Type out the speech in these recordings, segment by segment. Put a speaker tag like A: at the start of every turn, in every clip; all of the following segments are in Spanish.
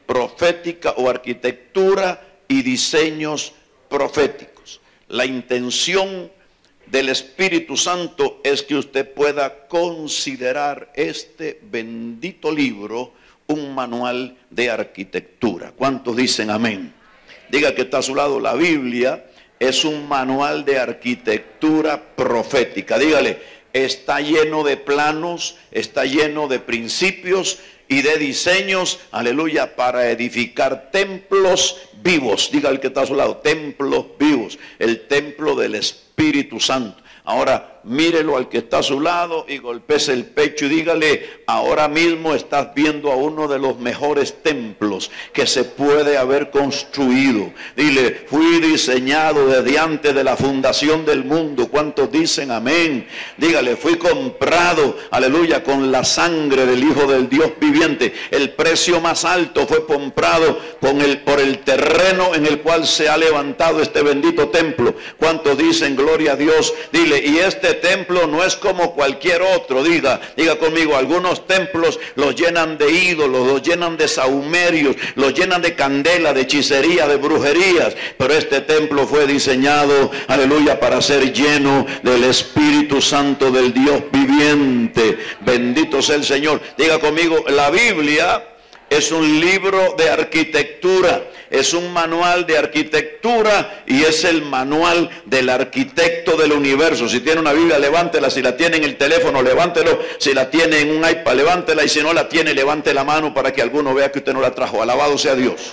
A: profética o arquitectura y diseños proféticos. La intención del Espíritu Santo es que usted pueda considerar este bendito libro un manual de arquitectura. ¿Cuántos dicen amén? Diga que está a su lado, la Biblia es un manual de arquitectura profética. Dígale, está lleno de planos, está lleno de principios y de diseños, aleluya, para edificar templos vivos. Diga el que está a su lado, templos vivos, el templo del Espíritu Santo. Ahora mírelo al que está a su lado y golpese el pecho y dígale, ahora mismo estás viendo a uno de los mejores templos que se puede haber construido. Dile, fui diseñado desde antes de la fundación del mundo. ¿Cuántos dicen amén? Dígale, fui comprado, aleluya, con la sangre del Hijo del Dios viviente. El precio más alto fue comprado por el terreno en el cual se ha levantado este bendito templo. ¿Cuántos dicen gloria a Dios? Dile, y este templo no es como cualquier otro. Diga conmigo, algunos templos los llenan de ídolos, los llenan de sahumerios, los llenan de candela, de hechicería, de brujerías, pero este templo fue diseñado, aleluya, para ser lleno del Espíritu Santo del Dios viviente. Bendito sea el Señor. Diga conmigo, la Biblia es un libro de arquitectura, es un manual de arquitectura y es el manual del arquitecto del universo. Si tiene una Biblia, levántela. Si la tiene en el teléfono, levántelo. Si la tiene en un iPad, levántela. Y si no la tiene, levante la mano para que alguno vea que usted no la trajo. Alabado sea Dios.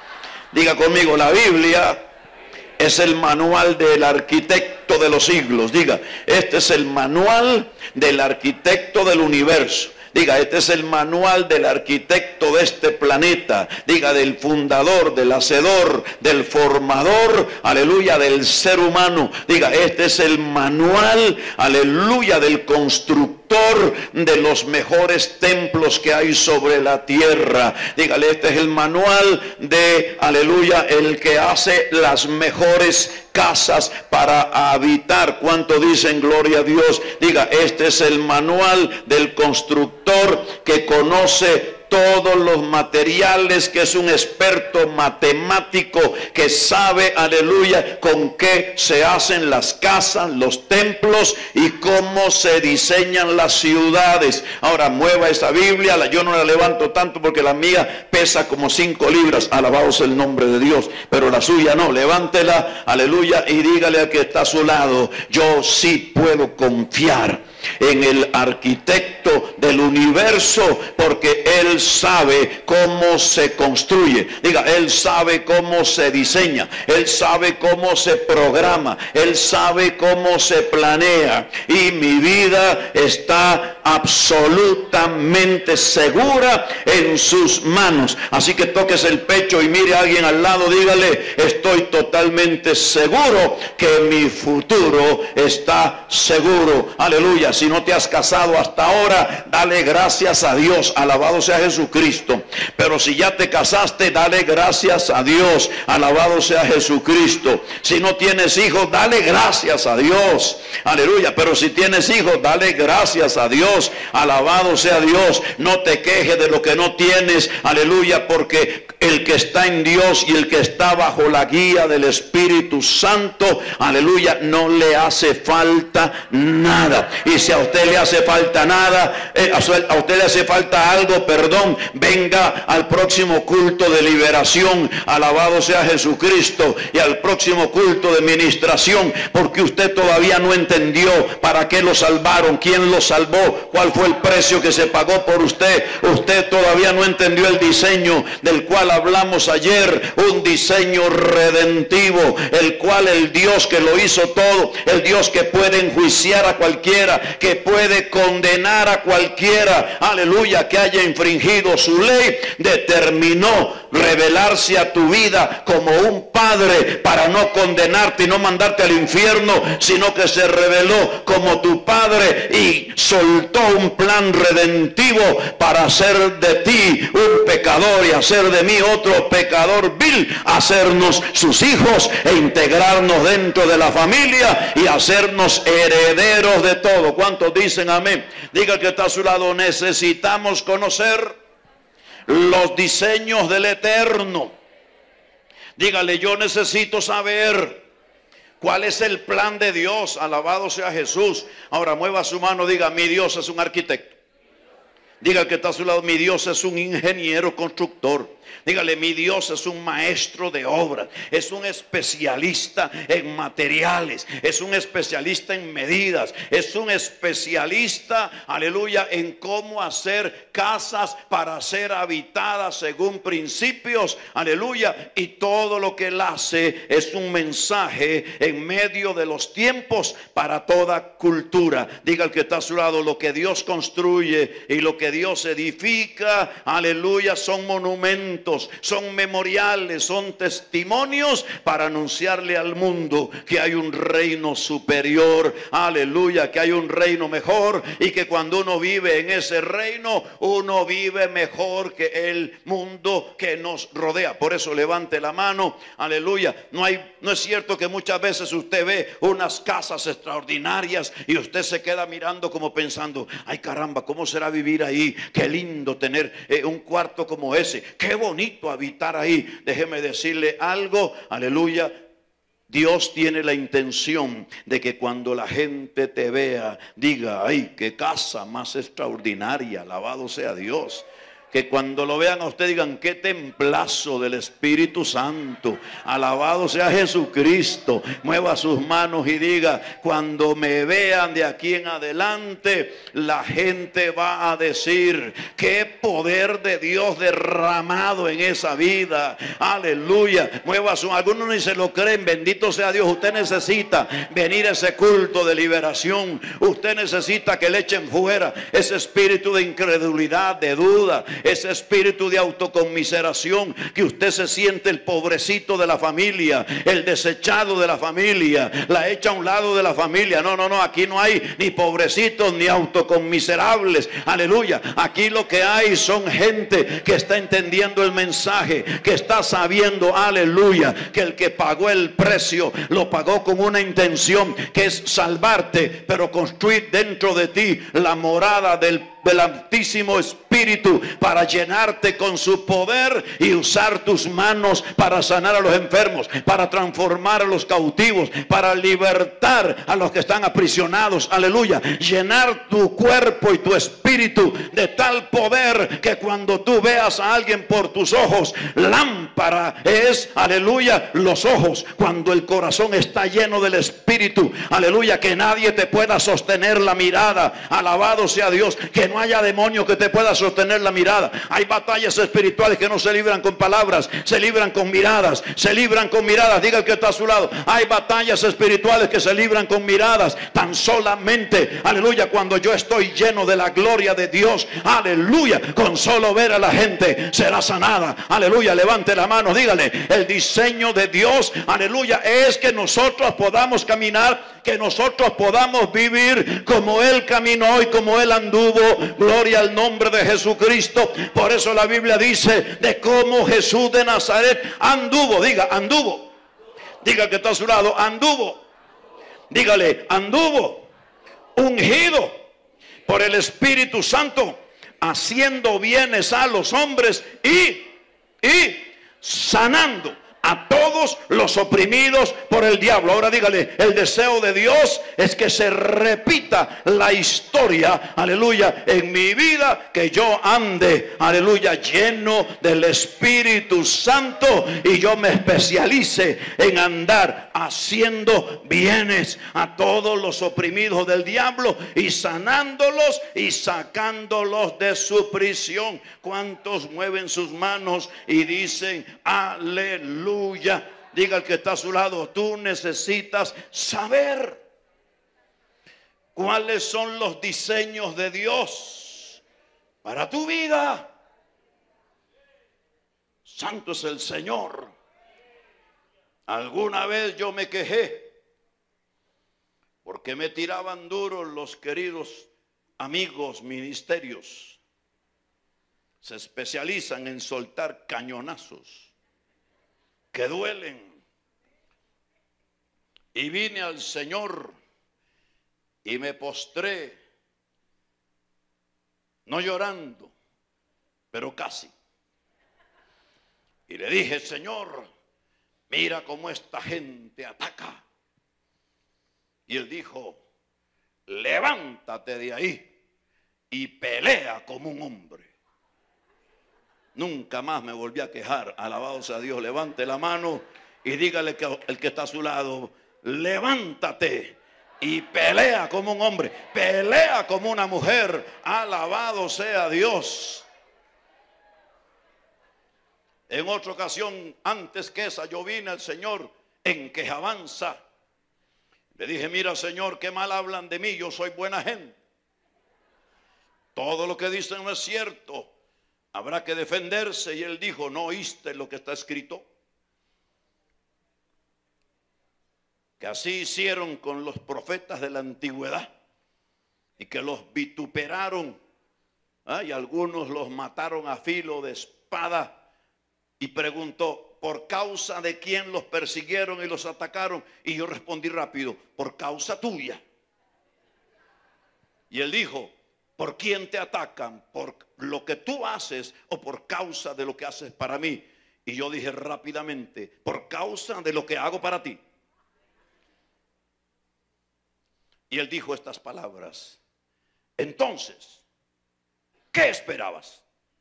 A: Diga conmigo, la Biblia es el manual del arquitecto de los siglos. Diga, este es el manual del arquitecto del universo. Diga, este es el manual del arquitecto de este planeta. Diga, del fundador, del hacedor, del formador, aleluya, del ser humano. Diga, este es el manual, aleluya, del constructor de los mejores templos que hay sobre la tierra. Dígale, este es el manual de, aleluya, el que hace las mejores casas para habitar. ¿Cuánto dicen gloria a Dios? Diga, este es el manual del constructor que conoce todos los materiales, que es un experto matemático que sabe, aleluya, con qué se hacen las casas, los templos y cómo se diseñan las ciudades. Ahora mueva esa Biblia, yo no la levanto tanto porque la mía pesa como 5 libras, alabado sea el nombre de Dios, pero la suya no. Levántela, aleluya, y dígale al que está a su lado, yo sí puedo confiar en el arquitecto del universo, porque él sabe cómo se construye. Diga, él sabe cómo se diseña, él sabe cómo se programa, él sabe cómo se planea, y mi vida está absolutamente segura en sus manos. Así que toques el pecho y mire a alguien al lado, dígale, estoy totalmente seguro que mi futuro está seguro. Aleluya. Si no te has casado hasta ahora, dale gracias a Dios, alabado sea Jesucristo. Pero si ya te casaste, dale gracias a Dios, alabado sea Jesucristo. Si no tienes hijos, dale gracias a Dios, aleluya. Pero si tienes hijos, dale gracias a Dios, alabado sea Dios. No te quejes de lo que no tienes, aleluya, porque el que está en Dios y el que está bajo la guía del Espíritu Santo, aleluya, no le hace falta nada. Y si a usted le hace falta nada, a usted le hace falta algo, perdón, venga al próximo culto de liberación, alabado sea Jesucristo, y al próximo culto de ministración, porque usted todavía no entendió para qué lo salvaron, quién lo salvó, cuál fue el precio que se pagó por usted. Usted todavía no entendió el diseño del cual hablamos ayer, un diseño redentivo, el cual el Dios que lo hizo todo, el Dios que puede enjuiciar a cualquiera, que puede condenar a cualquiera, aleluya, que haya infringido su ley, determinó revelarse a tu vida como un padre para no condenarte y no mandarte al infierno, sino que se reveló como tu padre y soltó un plan redentivo para hacer de ti un pecador y hacer de mí otro pecador vil, hacernos sus hijos e integrarnos dentro de la familia y hacernos herederos de todo. ¿Cuántos dicen amén? Diga que está a su lado, necesitamos conocer los diseños del Eterno. Dígale, yo necesito saber cuál es el plan de Dios. Alabado sea Jesús. Ahora mueva su mano, diga, mi Dios es un arquitecto. Diga al que está a su lado, mi Dios es un ingeniero constructor. Dígale, mi Dios es un maestro de obras, es un especialista en materiales, es un especialista en medidas, es un especialista, aleluya, en cómo hacer casas para ser habitadas según principios, aleluya. Y todo lo que él hace es un mensaje en medio de los tiempos para toda cultura. Diga al que está a su lado, lo que Dios construye y lo que Dios edifica, aleluya, son monumentos, son memoriales, son testimonios para anunciarle al mundo que hay un reino superior, aleluya, que hay un reino mejor, y que cuando uno vive en ese reino, uno vive mejor que el mundo que nos rodea. Por eso levante la mano, aleluya. No es cierto que muchas veces usted ve unas casas extraordinarias y usted se queda mirando como pensando, ay caramba, ¿cómo será vivir ahí? Qué lindo tener un cuarto como ese, qué bonito habitar ahí. Déjeme decirle algo, aleluya. Dios tiene la intención de que cuando la gente te vea, diga, ay, qué casa más extraordinaria, alabado sea Dios. Que cuando lo vean a usted digan, qué templazo del Espíritu Santo, alabado sea Jesucristo. Mueva sus manos y diga, cuando me vean de aquí en adelante, la gente va a decir, qué poder de Dios derramado en esa vida, aleluya. Mueva su, algunos ni se lo creen, bendito sea Dios. Usted necesita venir a ese culto de liberación, usted necesita que le echen fuera ese espíritu de incredulidad, de duda, ese espíritu de autoconmiseración, que usted se siente el pobrecito de la familia, el desechado de la familia, la echa a un lado de la familia. No, aquí no hay ni pobrecitos ni autoconmiserables, aleluya. Aquí lo que hay son gente que está entendiendo el mensaje, que está sabiendo, aleluya, que el que pagó el precio, lo pagó con una intención, que es salvarte, pero construir dentro de ti la morada del Altísimo Espíritu para llenarte con su poder y usar tus manos para sanar a los enfermos, para transformar a los cautivos, para libertar a los que están aprisionados, aleluya. Llenar tu cuerpo y tu espíritu de tal poder que cuando tú veas a alguien por tus ojos, lámpara es, aleluya, los ojos. Cuando el corazón está lleno del Espíritu, aleluya, que nadie te pueda sostener la mirada, alabado sea Dios, que no haya demonio que te pueda sostener la mirada. Hay batallas espirituales que no se libran con palabras, se libran con miradas, se libran con miradas. Diga el que está a su lado, hay batallas espirituales que se libran con miradas. Tan solamente, aleluya, cuando yo estoy lleno de la gloria de Dios, aleluya, con solo ver a la gente será sanada, aleluya. Levante la mano, dígale, el diseño de Dios, aleluya, es que nosotros podamos caminar, que nosotros podamos vivir como Él caminó y como Él anduvo. Gloria al nombre de Jesucristo. Por eso la Biblia dice de cómo Jesús de Nazaret anduvo. Diga, anduvo. Diga que está a su lado, anduvo. Dígale, anduvo ungido por el Espíritu Santo, haciendo bienes a los hombres y sanando a todos los oprimidos por el diablo. Ahora dígale, el deseo de Dios es que se repita la historia, aleluya, en mi vida, que yo ande, aleluya, lleno del Espíritu Santo y yo me especialice en andar haciendo bienes a todos los oprimidos del diablo y sanándolos y sacándolos de su prisión. ¿Cuántos mueven sus manos y dicen aleluya? Diga al que está a su lado, tú necesitas saber cuáles son los diseños de Dios para tu vida. Santo es el Señor. Alguna vez yo me quejé porque me tiraban duros los queridos amigos ministerios. Se especializan en soltar cañonazos que duelen. Y vine al Señor y me postré, no llorando, pero casi. Y le dije, Señor, mira cómo esta gente ataca. Y él dijo, levántate de ahí y pelea como un hombre. Nunca más me volví a quejar. Alabado sea Dios. Levante la mano y dígale que el que está a su lado, levántate y pelea como un hombre, pelea como una mujer. Alabado sea Dios. En otra ocasión, antes que esa, yo vine al Señor en quejanza. Le dije, mira, Señor, qué mal hablan de mí, yo soy buena gente. Todo lo que dicen no es cierto, habrá que defenderse. Y él dijo, ¿no oíste lo que está escrito? Que así hicieron con los profetas de la antigüedad y que los vituperaron, y algunos los mataron a filo de espada. Y preguntó, ¿por causa de quién los persiguieron y los atacaron? Y yo respondí rápido, por causa tuya. Y él dijo, ¿por quién te atacan? ¿Por lo que tú haces o por causa de lo que haces para mí? Y yo dije rápidamente, por causa de lo que hago para ti. Y él dijo estas palabras, entonces, ¿qué esperabas?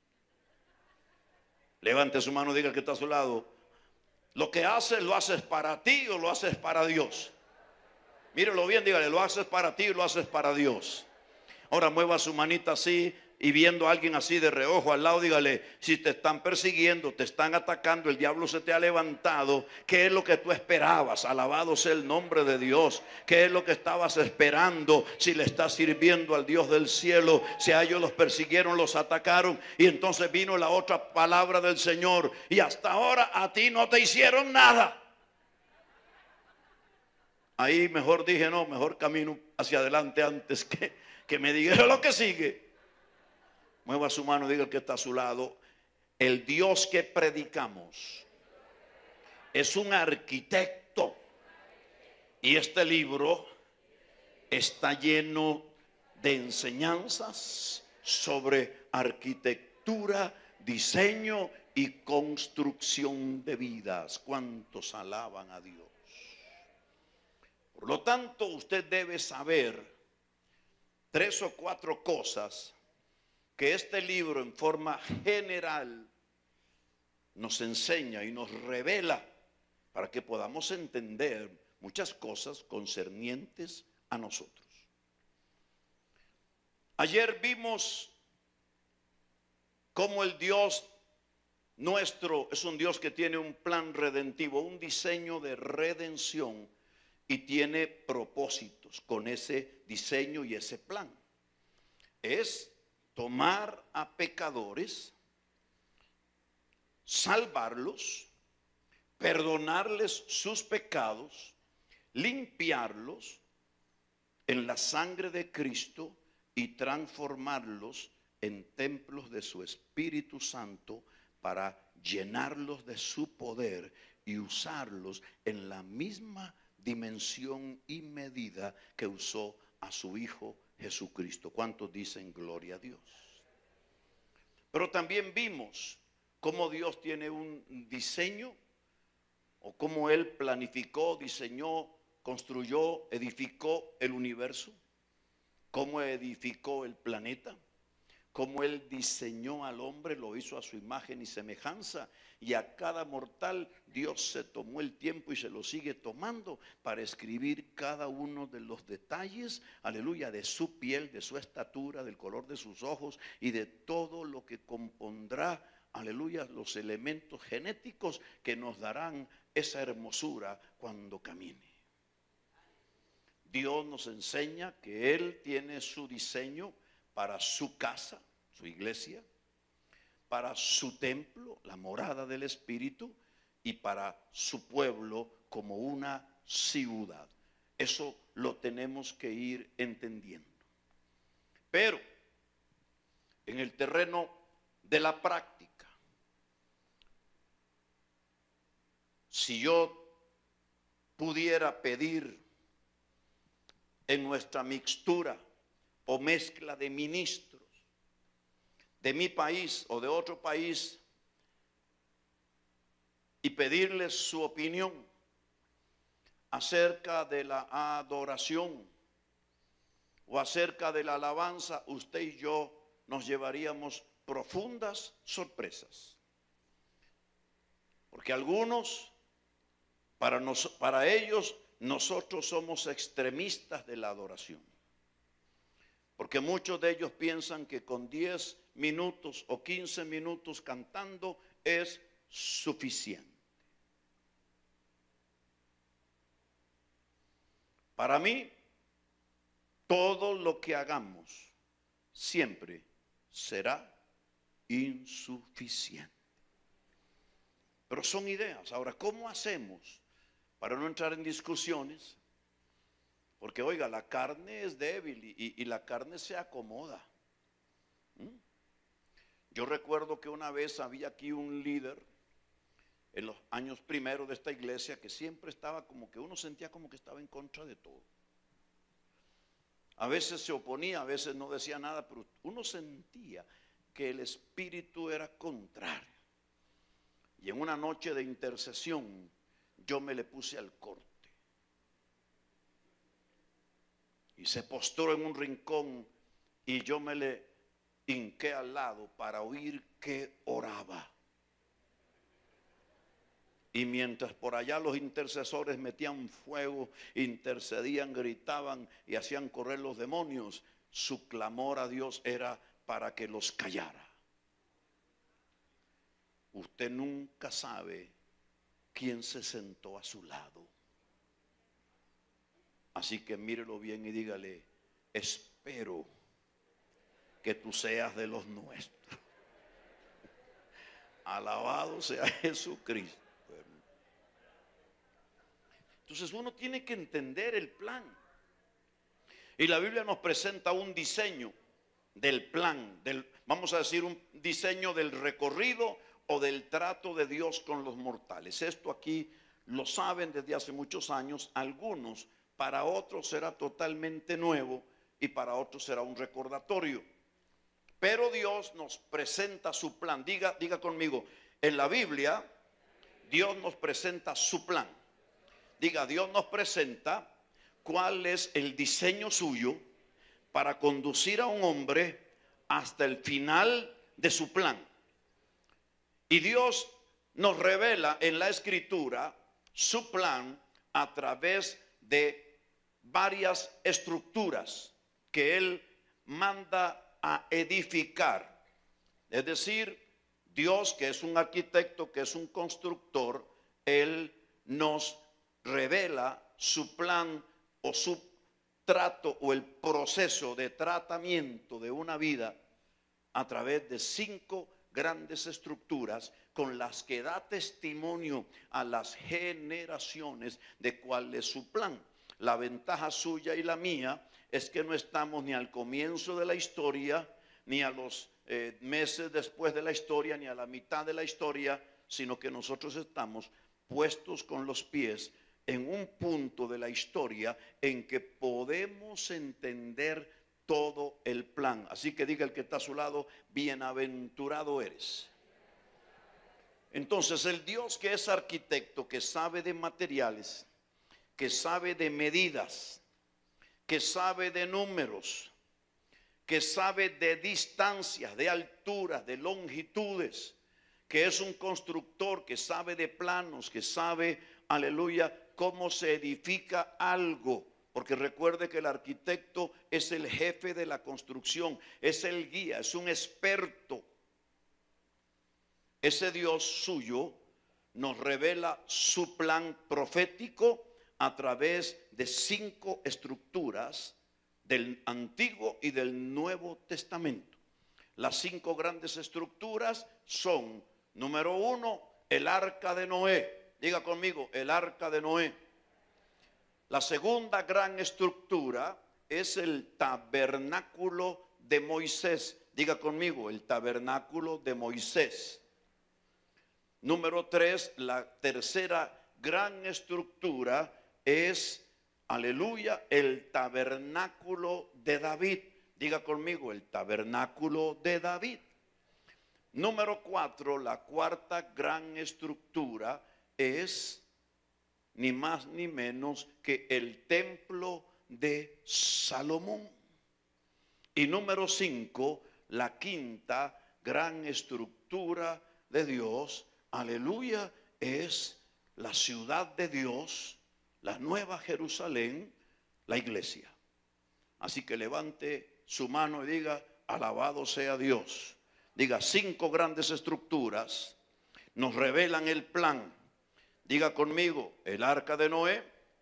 A: Levante su mano y diga al que está a su lado, ¿lo que haces lo haces para ti o lo haces para Dios? Mírelo bien, dígale, lo haces para ti o lo haces para Dios. Ahora mueva su manita así y viendo a alguien así de reojo al lado, dígale, si te están persiguiendo, te están atacando, el diablo se te ha levantado, ¿qué es lo que tú esperabas? Alabado sea el nombre de Dios. ¿Qué es lo que estabas esperando si le estás sirviendo al Dios del cielo? Si a ellos los persiguieron, los atacaron y entonces vino la otra palabra del Señor y hasta ahora a ti no te hicieron nada. Ahí mejor dije, no, mejor camino hacia adelante antes que me diga lo que sigue. Mueva su mano y diga el que está a su lado, el Dios que predicamos es un arquitecto. Y este libro está lleno de enseñanzas sobre arquitectura, diseño y construcción de vidas. ¿Cuántos alaban a Dios? Por lo tanto, usted debe saber 3 o 4 cosas que este libro en forma general nos enseña y nos revela para que podamos entender muchas cosas concernientes a nosotros. Ayer vimos cómo el Dios nuestro es un Dios que tiene un plan redentivo, un diseño de redención y tiene propósitos con ese diseño y ese plan. Es tomar a pecadores, salvarlos, perdonarles sus pecados, limpiarlos en la sangre de Cristo y transformarlos en templos de su Espíritu Santo para llenarlos de su poder y usarlos en la misma dimensión y medida que usó a su Hijo Jesucristo. ¿Cuántos dicen gloria a Dios? Pero también vimos cómo Dios tiene un diseño, o cómo Él planificó, diseñó, construyó, edificó el universo, cómo edificó el planeta, cómo Él diseñó al hombre, lo hizo a su imagen y semejanza, y a cada mortal Dios se tomó el tiempo y se lo sigue tomando para escribir cada uno de los detalles, aleluya, de su piel, de su estatura, del color de sus ojos y de todo lo que compondrá, aleluya, los elementos genéticos que nos darán esa hermosura cuando camine. Dios nos enseña que Él tiene su diseño para su casa, su iglesia, para su templo, la morada del Espíritu, y para su pueblo como una ciudad. Eso lo tenemos que ir entendiendo. Pero en el terreno de la práctica, si yo pudiera pedir en nuestra mixtura o mezcla de ministros, de mi país o de otro país, y pedirles su opinión acerca de la adoración o acerca de la alabanza, usted y yo nos llevaríamos profundas sorpresas. Porque algunos, para ellos, nosotros somos extremistas de la adoración. Porque muchos de ellos piensan que con 10 minutos o 15 minutos cantando es suficiente. Para mí, todo lo que hagamos siempre será insuficiente. Pero son ideas. Ahora, ¿cómo hacemos para no entrar en discusiones? Porque, oiga, la carne es débil y la carne se acomoda. Yo recuerdo que una vez había aquí un líder en los años primeros de esta iglesia que siempre estaba como que uno sentía como que estaba en contra de todo. A veces se oponía, a veces no decía nada, pero uno sentía que el espíritu era contrario. Y en una noche de intercesión yo me le puse al corte. Y se postró en un rincón y yo me le hinqué al lado para oír que oraba. Y mientras por allá los intercesores metían fuego, intercedían, gritaban y hacían correr los demonios, su clamor a Dios era para que los callara. Usted nunca sabe quién se sentó a su lado. Así que mírelo bien y dígale, espero que tú seas de los nuestros. Alabado sea Jesucristo. Entonces uno tiene que entender el plan. Y la Biblia nos presenta un diseño del plan, vamos a decir un diseño del recorrido o del trato de Dios con los mortales. Esto aquí lo saben desde hace muchos años. Algunos, para otros será totalmente nuevo y para otros será un recordatorio. Pero Dios nos presenta su plan. Diga conmigo, en la Biblia Dios nos presenta su plan. Diga, Dios nos presenta cuál es el diseño suyo para conducir a un hombre hasta el final de su plan. Y Dios nos revela en la Escritura su plan a través de varias estructuras que Él manda a edificar. Es decir, Dios, que es un arquitecto, que es un constructor, Él nos revela su plan o su trato o el proceso de tratamiento de una vida a través de 5 grandes estructuras con las que da testimonio a las generaciones de cuál es su plan. La ventaja suya y la mía es que no estamos ni al comienzo de la historia, ni a los meses después de la historia, ni a la mitad de la historia, sino que nosotros estamos puestos con los pies en un punto de la historia en que podemos entender todo el plan. Así que diga el que está a su lado, bienaventurado eres. Entonces el Dios que es arquitecto, que sabe de materiales, que sabe de medidas, que sabe de números, que sabe de distancias, de alturas, de longitudes, que es un constructor, que sabe de planos, que sabe, aleluya, cómo se edifica algo. Porque recuerde que el arquitecto es el jefe de la construcción, es el guía, es un experto. Ese Dios suyo nos revela su plan profético a través de 5 estructuras del Antiguo y del Nuevo Testamento. Las 5 grandes estructuras son, número 1, el arca de Noé. Diga conmigo, el arca de Noé. La segunda gran estructura es el tabernáculo de Moisés. Diga conmigo, el tabernáculo de Moisés. Número 3, la tercera gran estructura es, aleluya, el tabernáculo de David. Diga conmigo, el tabernáculo de David. Número 4, la cuarta gran estructura es ni más ni menos que el templo de Salomón. Y número 5, la quinta gran estructura de Dios, aleluya, es la ciudad de Dios, la nueva Jerusalén, la iglesia. Así que levante su mano y diga, alabado sea Dios. Diga, 5 grandes estructuras nos revelan el plan. Diga conmigo, el arca de Noé.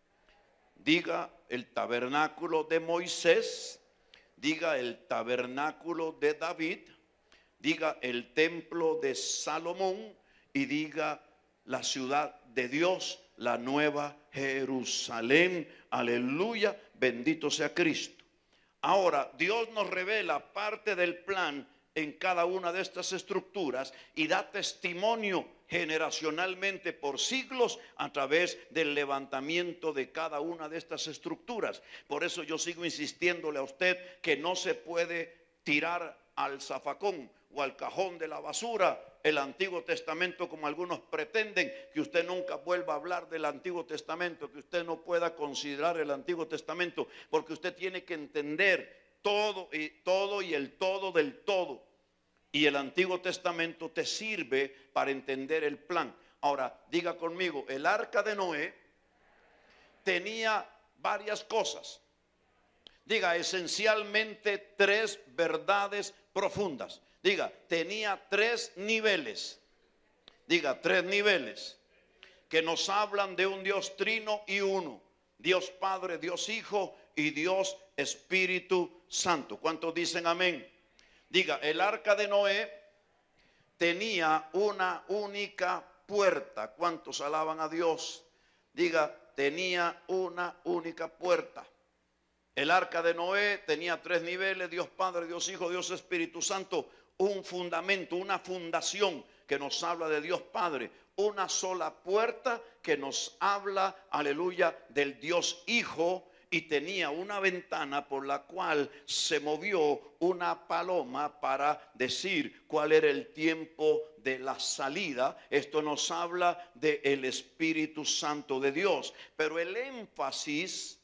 A: Diga, el tabernáculo de Moisés. Diga, el tabernáculo de David. Diga, el templo de Salomón. Y diga, la ciudad de Dios, la nueva Jerusalén. Aleluya, bendito sea Cristo. Ahora, Dios nos revela parte del plan en cada una de estas estructuras y da testimonio generacionalmente por siglos a través del levantamiento de cada una de estas estructuras. Por eso yo sigo insistiéndole a usted que no se puede tirar al zafacón o al cajón de la basura el Antiguo Testamento como algunos pretenden, que usted nunca vuelva a hablar del Antiguo Testamento, que usted no pueda considerar el Antiguo Testamento, porque usted tiene que entender todo y el todo del todo. Y el Antiguo Testamento te sirve para entender el plan. Ahora, diga conmigo, el arca de Noé tenía varias cosas. Diga, esencialmente 3 verdades profundas. Diga, tenía 3 niveles. Diga, 3 niveles que nos hablan de un Dios trino y uno. Dios Padre, Dios Hijo y Dios Espíritu Santo. ¿Cuántos dicen amén? Diga, el arca de Noé tenía una única puerta. ¿Cuántos alaban a Dios? Diga, tenía una única puerta. El arca de Noé tenía 3 niveles, Dios Padre, Dios Hijo, Dios Espíritu Santo, un fundamento, una fundación que nos habla de Dios Padre, una sola puerta que nos habla, aleluya, del Dios Hijo, y tenía una ventana por la cual se movió una paloma para decir cuál era el tiempo de la salida. Esto nos habla del Espíritu Santo de Dios, pero el énfasis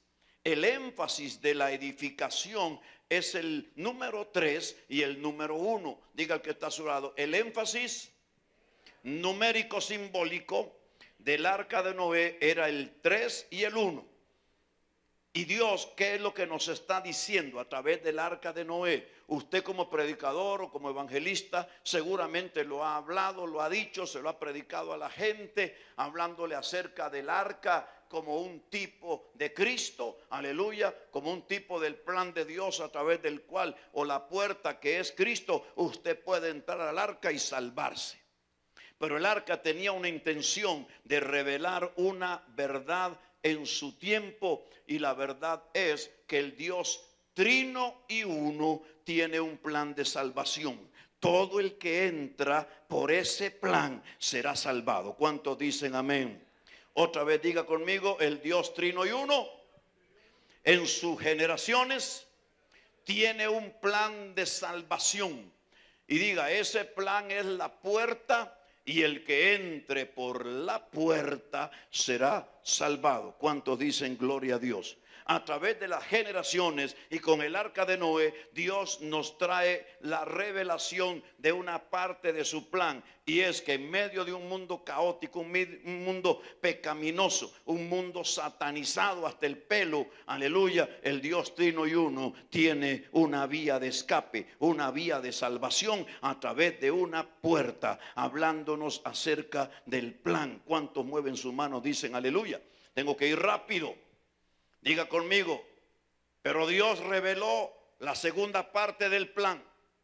A: de la edificación es el número 3 y el número 1. Diga al que está a su lado, el énfasis numérico simbólico del arca de Noé era el 3 y el 1. Y Dios, ¿qué es lo que nos está diciendo a través del arca de Noé? Usted como predicador o como evangelista seguramente lo ha hablado, lo ha dicho, se lo ha predicado a la gente, hablándole acerca del arca como un tipo de Cristo, aleluya, como un tipo del plan de Dios a través del cual, o la puerta que es Cristo, usted puede entrar al arca y salvarse. Pero el arca tenía una intención de revelar una verdad en su tiempo, y la verdad es que el Dios trino y uno tiene un plan de salvación. Todo el que entra por ese plan será salvado. ¿Cuántos dicen amén? Otra vez diga conmigo, el Dios trino y uno en sus generaciones tiene un plan de salvación. Y diga, ese plan es la puerta, y el que entre por la puerta será salvado. ¿Cuántos dicen gloria a Dios? A través de las generaciones y con el arca de Noé, Dios nos trae la revelación de una parte de su plan. Y es que en medio de un mundo caótico, un mundo pecaminoso, un mundo satanizado hasta el pelo, aleluya, el Dios trino y uno tiene una vía de escape, una vía de salvación a través de una puerta, hablándonos acerca del plan. ¿Cuántos mueven su mano? Dicen aleluya. Tengo que ir rápido. Diga conmigo, pero Dios reveló la segunda parte del plan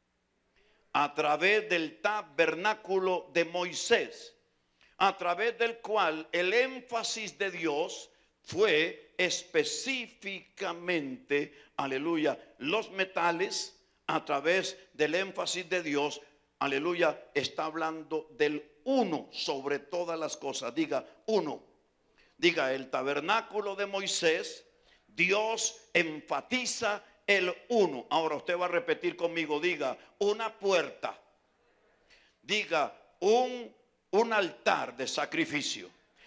A: a través del tabernáculo de Moisés, a través del cual el énfasis de Dios fue específicamente, aleluya, los metales. A través del énfasis de Dios, aleluya, está hablando del uno sobre todas las cosas. Diga uno. Diga, el tabernáculo de Moisés, Dios enfatiza el uno. Ahora usted va a repetir conmigo, diga, una puerta. Diga, un altar de sacrificio.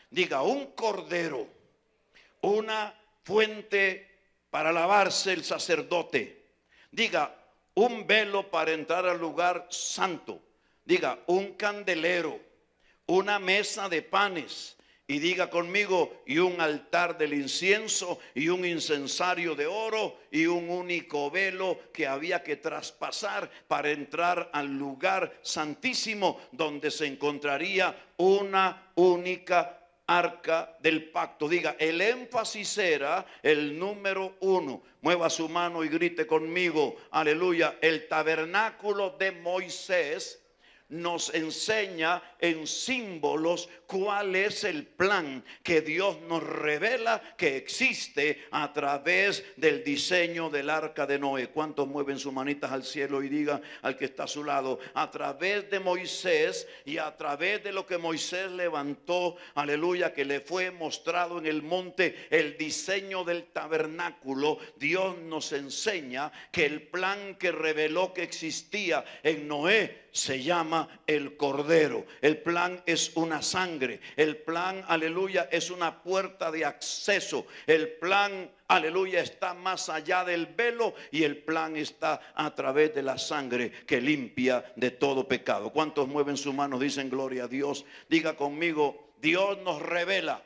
A: Diga, un cordero, una fuente para lavarse el sacerdote. Diga, un velo para entrar al lugar santo. Diga, un candelero, una mesa de panes. Y diga conmigo, y un altar del incienso, y un incensario de oro, y un único velo que había que traspasar para entrar al lugar santísimo, donde se encontraría una única arca del pacto. Diga, el énfasis era el número 1. Mueva su mano y grite conmigo, aleluya. El tabernáculo de Moisés nos enseña en símbolos cuál es el plan que Dios nos revela que existe a través del diseño del arca de Noé. ¿Cuántos mueven sus manitas al cielo y digan al que está a su lado? A través de Moisés y a través de lo que Moisés levantó, aleluya, que le fue mostrado en el monte, el diseño del tabernáculo, Dios nos enseña que el plan que reveló que existía en Noé se llama el cordero. El plan es una sangre. El plan, aleluya, es una puerta de acceso. El plan, aleluya, está más allá del velo, y el plan está a través de la sangre que limpia de todo pecado. ¿Cuántos mueven sus manos? Dicen gloria a Dios. Diga conmigo, Dios nos revela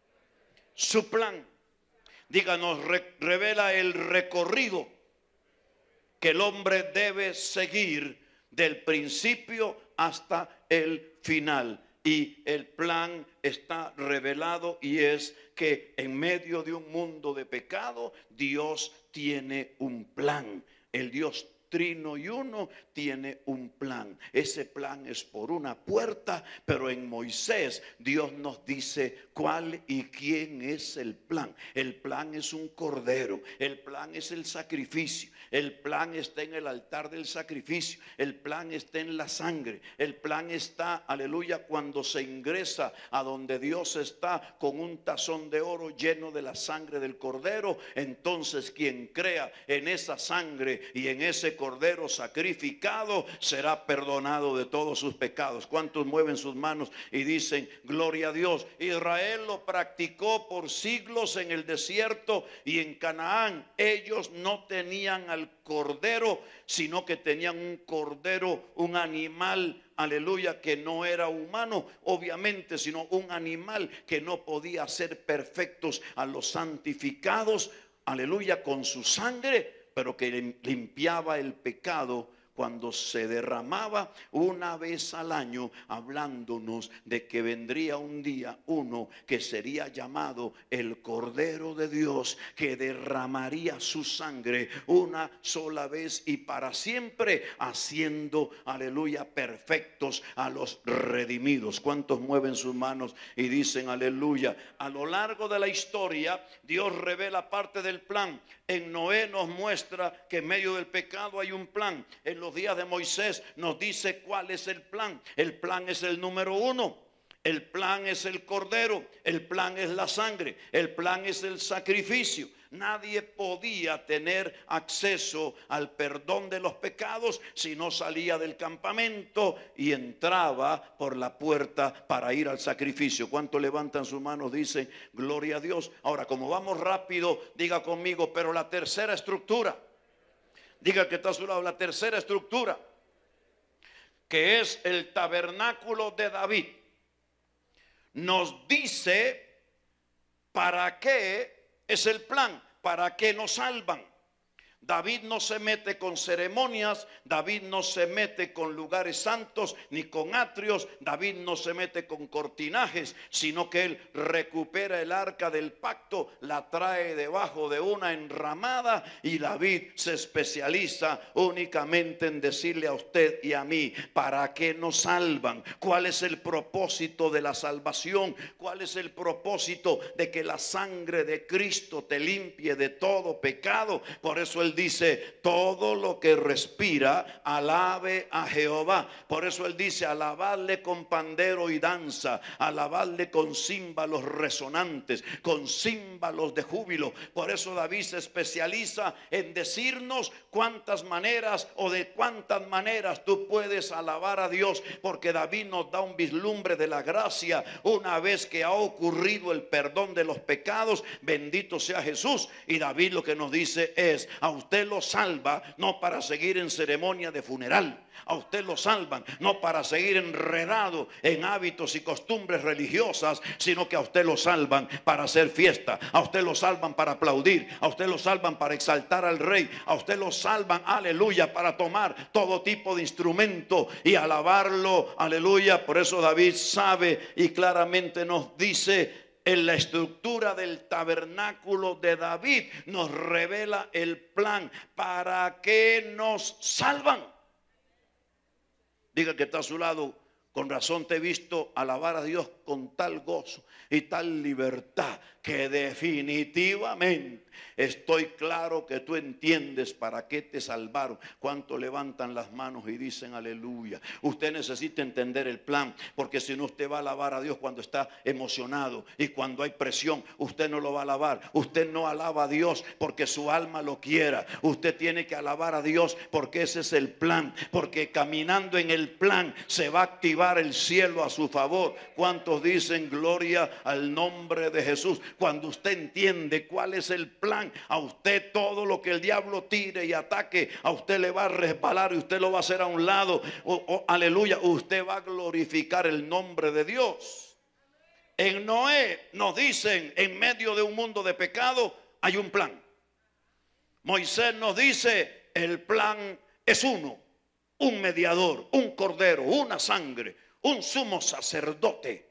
A: su plan. Diga, nos revela el recorrido que el hombre debe seguir del principio hasta el final. Y el plan está revelado, y es que en medio de un mundo de pecado, Dios tiene un plan. El Dios trino y uno tiene un plan. Ese plan es por una puerta, pero en Moisés Dios nos dice cuál y quién es el plan. El plan es un cordero, el plan es el sacrificio, el plan está en el altar del sacrificio, el plan está en la sangre, el plan está, aleluya, cuando se ingresa a donde Dios está con un tazón de oro lleno de la sangre del cordero. Entonces quien crea en esa sangre y en ese cordero sacrificado será perdonado de todos sus pecados. ¿Cuántos mueven sus manos y dicen gloria a Dios? Israel lo practicó por siglos en el desierto y en Canaán. Ellos no tenían al cordero, sino que tenían un cordero, un animal, aleluya, que no era humano, obviamente, sino un animal que no podía hacer perfectos a los santificados, aleluya, con su sangre, pero que limpiaba el pecado cuando se derramaba una vez al año, hablándonos de que vendría un día uno que sería llamado el Cordero de Dios, que derramaría su sangre una sola vez y para siempre, haciendo, aleluya, perfectos a los redimidos. ¿Cuántos mueven sus manos y dicen aleluya? A lo largo de la historia, Dios revela parte del plan. En Noé nos muestra que en medio del pecado hay un plan. En los días de Moisés nos dice cuál es el plan. El plan es el número 1. El plan es el cordero. El plan es la sangre. El plan es el sacrificio. Nadie podía tener acceso al perdón de los pecados si no salía del campamento y entraba por la puerta para ir al sacrificio. ¿Cuántos levantan sus manos? Dicen gloria a Dios. Ahora, como vamos rápido, diga conmigo, pero la tercera estructura. Diga que está a su lado, la tercera estructura, que es el tabernáculo de David, nos dice para qué es el plan, para qué nos salvan. David no se mete con ceremonias, David no se mete con lugares santos ni con atrios, David no se mete con cortinajes, sino que él recupera el arca del pacto, la trae debajo de una enramada, y David se especializa únicamente en decirle a usted y a mí para qué nos salvan, cuál es el propósito de la salvación, cuál es el propósito de que la sangre de Cristo te limpie de todo pecado. Por eso él él dice, todo lo que respira, alabe a Jehová. Por eso él dice, alabadle con pandero y danza, alabadle con címbalos resonantes, con címbalos de júbilo. Por eso David se especializa en decirnos cuántas maneras o de cuántas maneras tú puedes alabar a Dios, porque David nos da un vislumbre de la gracia una vez que ha ocurrido el perdón de los pecados. Bendito sea Jesús. Y David lo que nos dice es, a usted lo salva no para seguir en ceremonia de funeral, a usted lo salvan no para seguir enredado en hábitos y costumbres religiosas, sino que a usted lo salvan para hacer fiesta, a usted lo salvan para aplaudir, a usted lo salvan para exaltar al rey, a usted lo salvan, aleluya, para tomar todo tipo de instrumento y alabarlo, aleluya. Por eso David sabe y claramente nos dice, en la estructura del tabernáculo de David nos revela el plan para que nos salvan. Diga que está a su lado, con razón te he visto alabar a Dios con tal gozo y tal libertad que definitivamente estoy claro que tú entiendes para qué te salvaron. ¿Cuánto levantan las manos y dicen aleluya? Usted necesita entender el plan, porque si no usted va a alabar a Dios cuando está emocionado y cuando hay presión. Usted no lo va a alabar. Usted no alaba a Dios porque su alma lo quiera. Usted tiene que alabar a Dios porque ese es el plan, porque caminando en el plan se va a activar el cielo a su favor. ¿Cuántos dicen gloria al nombre de Jesús? Cuando usted entiende cuál es el plan, a usted todo lo que el diablo tire y ataque, a usted le va a resbalar y usted lo va a hacer a un lado. Aleluya, usted va a glorificar el nombre de Dios. En Noé nos dicen, en medio de un mundo de pecado hay un plan. Moisés nos dice, el plan es uno: un mediador, un cordero, una sangre, un sumo sacerdote.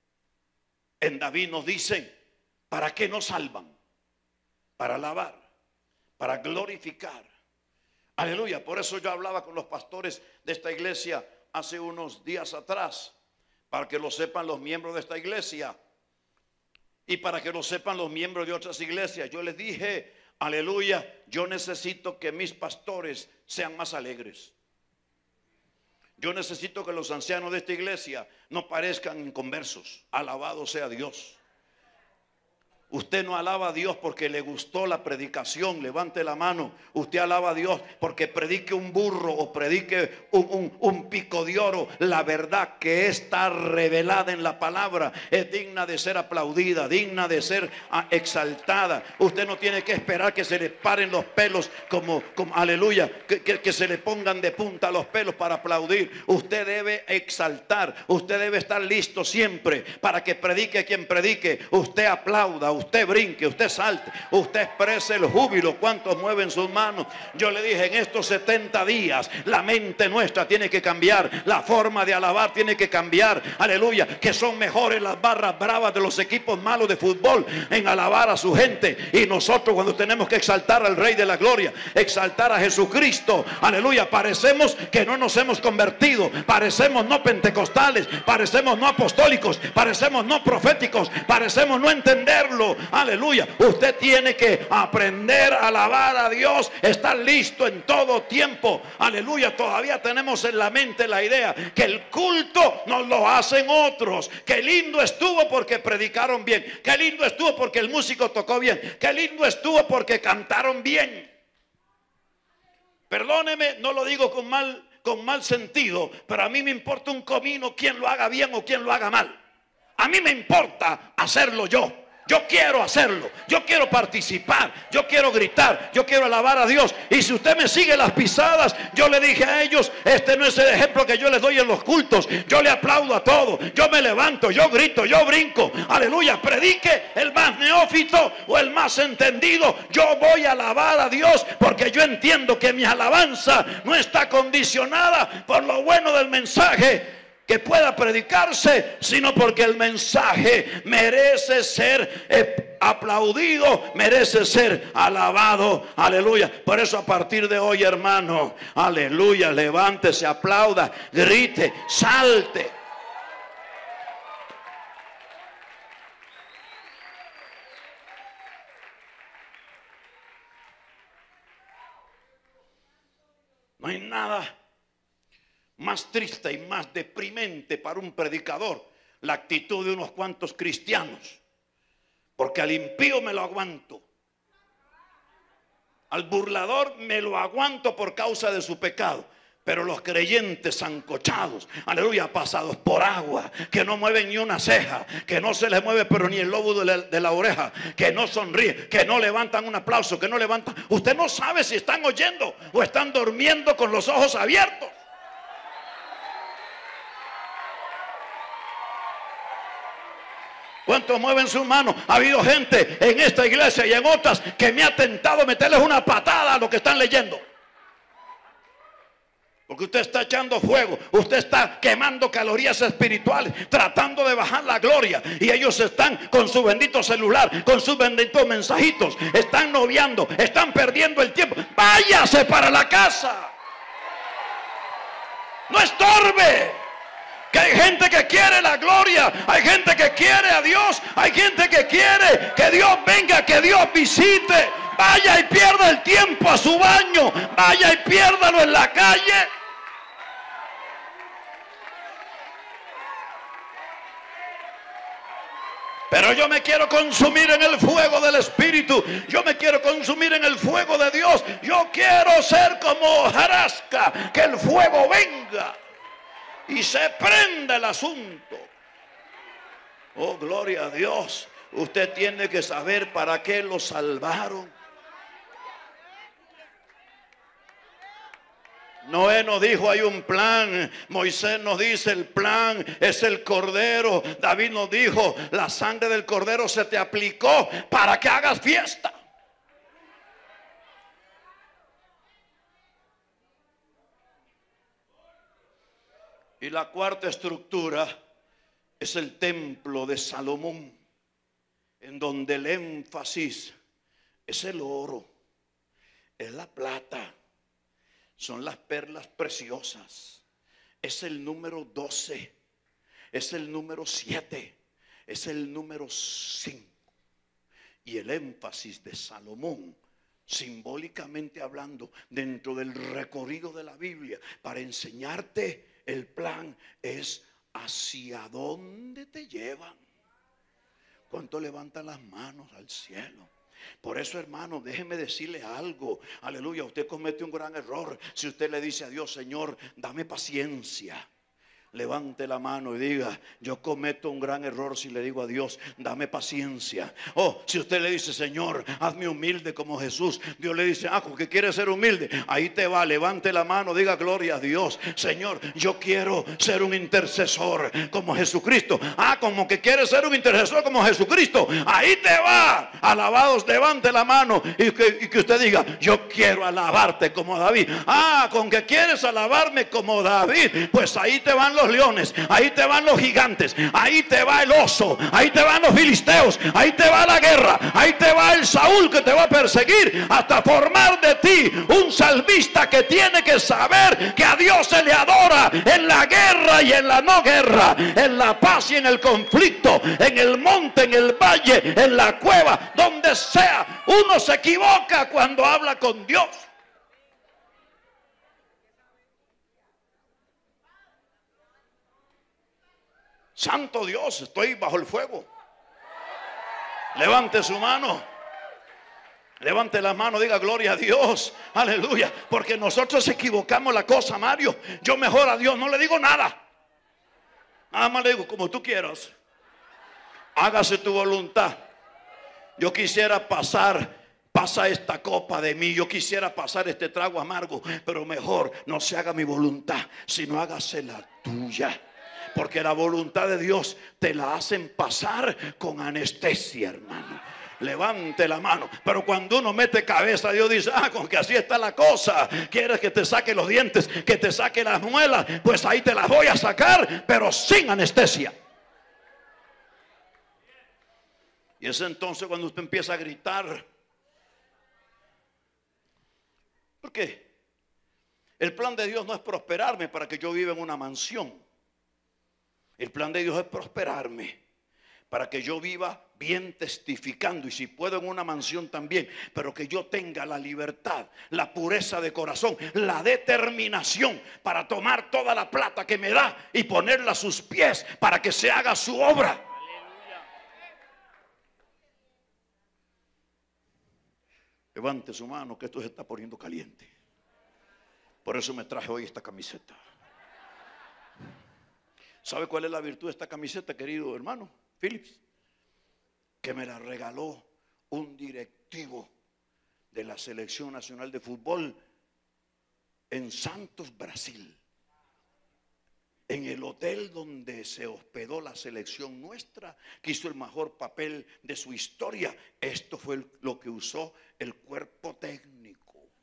A: En David nos dicen, ¿para qué nos salvan? Para alabar, para glorificar. Aleluya. Por eso yo hablaba con los pastores de esta iglesia hace unos días atrás, para que lo sepan los miembros de esta iglesia y para que lo sepan los miembros de otras iglesias. Yo les dije, aleluya, yo necesito que mis pastores sean más alegres. Yo necesito que los ancianos de esta iglesia no parezcan inconversos. Alabado sea Dios. Usted no alaba a Dios porque le gustó la predicación, levante la mano. Usted alaba a Dios porque predique un burro o predique un pico de oro. La verdad que está revelada en la palabra es digna de ser aplaudida, digna de ser exaltada. Usted no tiene que esperar que se le paren los pelos como aleluya, que se le pongan de punta los pelos para aplaudir. Usted debe exaltar, usted debe estar listo siempre para que predique quien predique. Usted aplauda, usted brinque, usted salte, usted exprese el júbilo. ¿Cuántos mueven sus manos? Yo le dije, en estos 70 días la mente nuestra tiene que cambiar, la forma de alabar tiene que cambiar. Aleluya, que son mejores las barras bravas de los equipos malos de fútbol en alabar a su gente, y nosotros cuando tenemos que exaltar al Rey de la Gloria, exaltar a Jesucristo, aleluya, parecemos que no nos hemos convertido, parecemos no pentecostales, parecemos no apostólicos, parecemos no proféticos, parecemos no entenderlo. Aleluya, usted tiene que aprender a alabar a Dios, estar listo en todo tiempo. Aleluya, todavía tenemos en la mente la idea que el culto nos lo hacen otros. Qué lindo estuvo porque predicaron bien, qué lindo estuvo porque el músico tocó bien, qué lindo estuvo porque cantaron bien. Perdóneme, no lo digo con mal sentido, pero a mí me importa un comino quién lo haga bien o quién lo haga mal. A mí me importa hacerlo yo. Yo quiero hacerlo, yo quiero participar, yo quiero gritar, yo quiero alabar a Dios. Y si usted me sigue las pisadas, yo le dije a ellos, este no es el ejemplo que yo les doy en los cultos. Yo le aplaudo a todo, yo me levanto, yo grito, yo brinco. Aleluya, predique el más neófito o el más entendido. Yo voy a alabar a Dios porque yo entiendo que mi alabanza no está condicionada por lo bueno del mensaje que pueda predicarse, sino porque el mensaje merece ser aplaudido, merece ser alabado. Aleluya. Por eso a partir de hoy, hermano, aleluya, levántese, aplauda, grite, salte. No hay nada más triste y más deprimente para un predicador la actitud de unos cuantos cristianos. Porque al impío me lo aguanto, al burlador me lo aguanto por causa de su pecado. Pero los creyentes zancochados, aleluya, pasados por agua, que no mueven ni una ceja, que no se les mueve pero ni el lóbulo de la oreja, que no sonríen, que no levantan un aplauso, que no levantan. Usted no sabe si están oyendo o están durmiendo con los ojos abiertos. ¿Cuántos mueven sus manos? Ha habido gente en esta iglesia y en otras que me ha tentado meterles una patada a lo que están leyendo. Porque usted está echando fuego, usted está quemando calorías espirituales, tratando de bajar la gloria. Y ellos están con su bendito celular, con sus benditos mensajitos, están noviando, están perdiendo el tiempo. Váyase para la casa. No estorbe. Que hay gente que quiere la gloria, hay gente que quiere a Dios, hay gente que quiere que Dios venga, que Dios visite. Vaya y pierda el tiempo a su baño, vaya y piérdalo en la calle. Pero yo me quiero consumir en el fuego del Espíritu. Yo me quiero consumir en el fuego de Dios. Yo quiero ser como hojarasca, que el fuego venga y se prenda el asunto. Oh, gloria a Dios. Usted tiene que saber para qué lo salvaron. Noé nos dijo hay un plan. Moisés nos dice el plan es el cordero. David nos dijo la sangre del cordero se te aplicó para que hagas fiesta. Y la cuarta estructura es el templo de Salomón, en donde el énfasis es el oro, es la plata, son las perlas preciosas, es el número 12, es el número 7, es el número 5. Y el énfasis de Salomón, simbólicamente hablando, dentro del recorrido de la Biblia, para enseñarte el plan, es hacia dónde te llevan. ¿Cuánto levantan las manos al cielo? Por eso, hermano, déjeme decirle algo. Aleluya, usted comete un gran error si usted le dice a Dios: Señor, dame paciencia. Levante la mano y diga: yo cometo un gran error si le digo a Dios: dame paciencia. Oh, si usted le dice: Señor, hazme humilde como Jesús, Dios le dice: ah, porque quieres ser humilde, ahí te va, levante la mano, diga: gloria a Dios. Señor, yo quiero ser un intercesor como Jesucristo. Ah, como que quieres ser un intercesor como Jesucristo, ahí te va. Alabados, levante la mano y que usted diga: yo quiero alabarte como David. Ah, con que quieres alabarme como David, pues ahí te van los leones, ahí te van los gigantes, ahí te va el oso, ahí te van los filisteos, ahí te va la guerra, ahí te va el Saúl que te va a perseguir, hasta formar de ti un salmista que tiene que saber que a Dios se le adora en la guerra y en la no guerra, en la paz y en el conflicto, en el monte, en el valle, en la cueva, donde sea. Uno se equivoca cuando habla con Dios. Santo Dios, estoy bajo el fuego. Levante su mano. Levante la mano, diga: gloria a Dios, aleluya. Porque nosotros equivocamos la cosa, Mario. Yo mejor a Dios no le digo nada. Nada más le digo: como tú quieras, hágase tu voluntad. Yo quisiera pasa esta copa de mí, yo quisiera pasar este trago amargo, pero mejor no se haga mi voluntad, sino hágase la tuya. Porque la voluntad de Dios te la hacen pasar con anestesia, hermano. Levante la mano. Pero cuando uno mete cabeza, Dios dice: ah, con que así está la cosa. Quieres que te saque los dientes, que te saque las muelas, pues ahí te las voy a sacar, pero sin anestesia. Y es entonces cuando usted empieza a gritar. ¿Por qué? El plan de Dios no es prosperarme para que yo viva en una mansión. El plan de Dios es prosperarme para que yo viva bien testificando, y si puedo en una mansión también, pero que yo tenga la libertad, la pureza de corazón, la determinación para tomar toda la plata que me da y ponerla a sus pies para que se haga su obra. Levante su mano, que esto se está poniendo caliente. Por eso me traje hoy esta camiseta. ¿Sabe cuál es la virtud de esta camiseta, querido hermano Phillips? Que me la regaló un directivo de la Selección Nacional de Fútbol en Santos, Brasil. En el hotel donde se hospedó la selección nuestra, que hizo el mejor papel de su historia. Esto fue lo que usó el cuerpo técnico.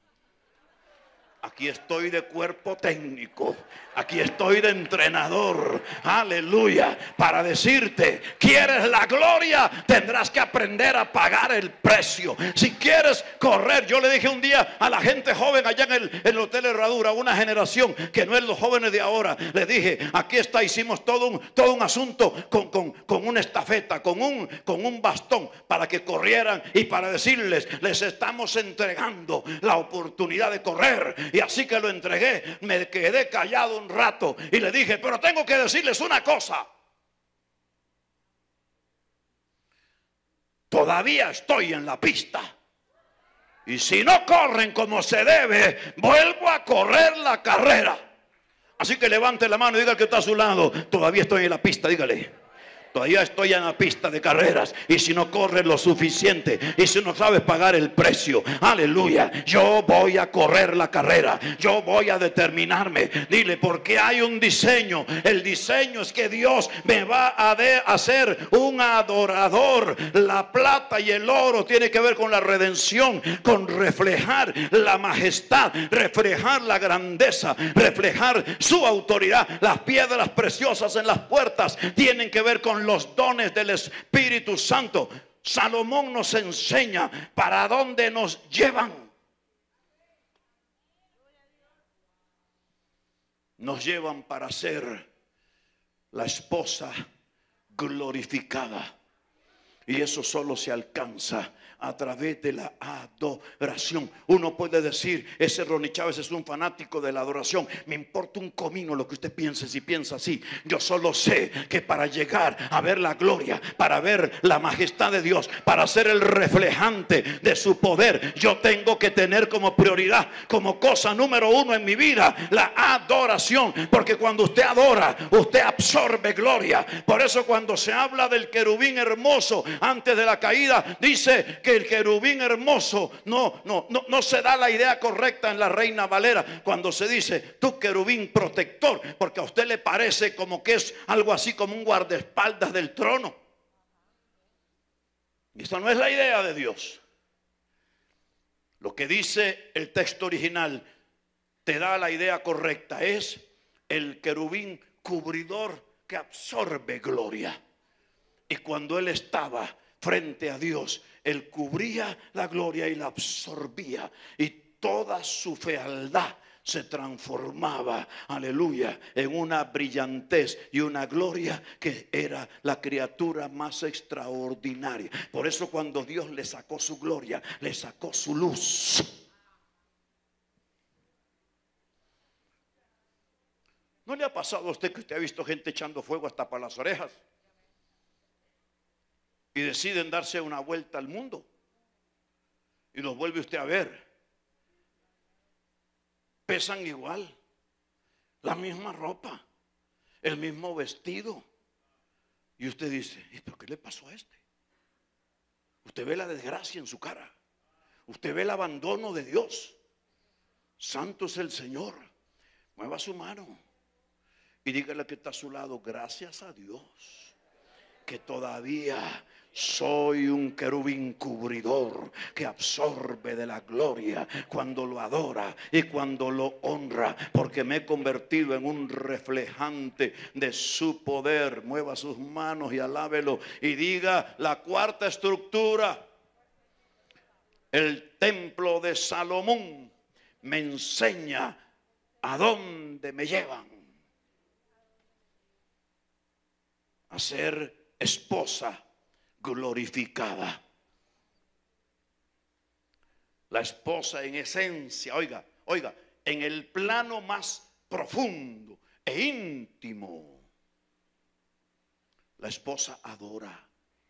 A: Aquí estoy de cuerpo técnico, aquí estoy de entrenador, aleluya, para decirte, ¿quieres la gloria? Tendrás que aprender a pagar el precio. Si quieres correr, yo le dije un día a la gente joven allá en el Hotel Herradura, una generación que no es los jóvenes de ahora, le dije, aquí está, hicimos todo un asunto con una estafeta, con un bastón, para que corrieran y para decirles, les estamos entregando la oportunidad de correr. Y así que lo entregué, me quedé callado un rato y le dije, pero tengo que decirles una cosa. Todavía estoy en la pista. Y si no corren como se debe, vuelvo a correr la carrera. Así que levante la mano y diga al que está a su lado, todavía estoy en la pista, dígale. Todavía estoy en la pista de carreras. Y si no corres lo suficiente, y si no sabes pagar el precio, aleluya, yo voy a correr la carrera. Yo voy a determinarme. Dile, porque hay un diseño. El diseño es que Dios me va a hacer un adorador. La plata y el oro tiene que ver con la redención, con reflejar la majestad, reflejar la grandeza, reflejar su autoridad. Las piedras preciosas en las puertas tienen que ver con los dones del Espíritu Santo. Salomón nos enseña para dónde nos llevan. Nos llevan para ser la esposa glorificada. Y eso solo se alcanza a través de la adoración. Uno puede decir, ese Ronnie Chávez es un fanático de la adoración. Me importa un comino lo que usted piense, si piensa así. Yo solo sé que para llegar a ver la gloria, para ver la majestad de Dios, para ser el reflejante de su poder, yo tengo que tener como prioridad, como cosa número uno en mi vida, la adoración. Porque cuando usted adora, usted absorbe gloria. Por eso cuando se habla del querubín hermoso antes de la caída, dice que el querubín hermoso no se da la idea correcta en la Reina Valera cuando se dice tu querubín protector, porque a usted le parece como que es algo así como un guardaespaldas del trono. Y esa no es la idea de Dios. Lo que dice el texto original te da la idea correcta, es el querubín cubridor que absorbe gloria. Y cuando él estaba frente a Dios, él cubría la gloria y la absorbía. Y toda su fealdad se transformaba, aleluya, en una brillantez y una gloria que era la criatura más extraordinaria. Por eso cuando Dios le sacó su gloria, le sacó su luz. ¿No le ha pasado a usted que usted ha visto gente echando fuego hasta para las orejas? Y deciden darse una vuelta al mundo. Y los vuelve usted a ver. Pesan igual. La misma ropa. El mismo vestido. Y usted dice, ¿y pero qué le pasó a este? Usted ve la desgracia en su cara. Usted ve el abandono de Dios. Santo es el Señor. Mueva su mano. Y dígale que está a su lado, gracias a Dios que todavía soy un querubín cubridor que absorbe de la gloria cuando lo adora y cuando lo honra, porque me he convertido en un reflejante de su poder. Mueva sus manos y alábelo y diga la cuarta estructura. El templo de Salomón me enseña a dónde me llevan. A ser esposa glorificada. La esposa en esencia, oiga, en el plano más profundo e íntimo, la esposa adora.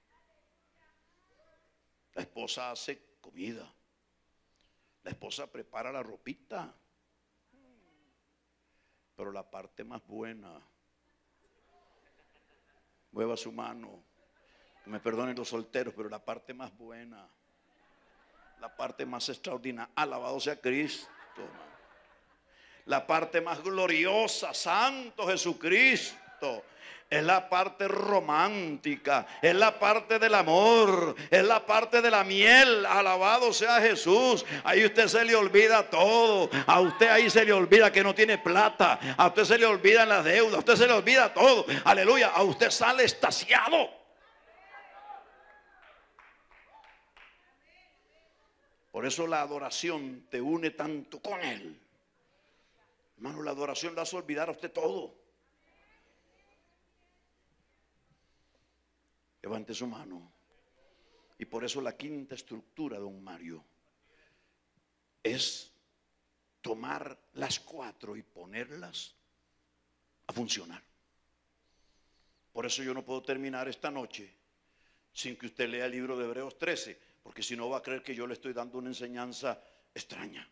A: La esposa hace comida. La esposa prepara la ropita. Pero la parte más buena, mueva su mano, me perdonen los solteros, pero la parte más buena, la parte más extraordinaria, alabado sea Cristo, la parte más gloriosa, santo Jesucristo, es la parte romántica, es la parte del amor, es la parte de la miel. Alabado sea Jesús. Ahí a usted se le olvida todo. A usted ahí se le olvida que no tiene plata. A usted se le olvidan las deudas. A usted se le olvida todo. Aleluya. A usted sale extasiado. Por eso la adoración te une tanto con Él. Hermano, la adoración le hace olvidar a usted todo. Levante su mano. Y por eso la quinta estructura, don Mario, es tomar las cuatro y ponerlas a funcionar. Por eso yo no puedo terminar esta noche sin que usted lea el libro de Hebreos 13, porque si no va a creer que yo le estoy dando una enseñanza extraña.